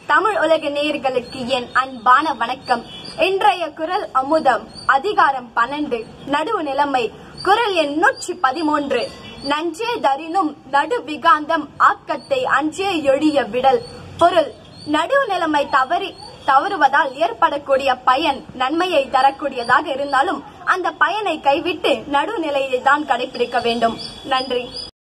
தமிழ் உலக நேயர்களுக்கு என் அன்பான வணக்கம். இன்றைய குரல் அமுதம் அதிகாரம் 12 நடுவு நிலைமை. குரல் எண் 113. நஞ்சே தரினும் நடு விகாந்தம் ஆக்கத்தை அஞ்சே எழிய விடல். பொருள்: நடுவு நிலைமை தவறுவதால் ஏற்படக்கூடிய பயன் நன்மையை தரக்கூடியதாக இருந்தாலும் அந்த பயனை கைவிட்டு நடுநிலையை தான் கடைபிடிக்க வேண்டும். நன்றி.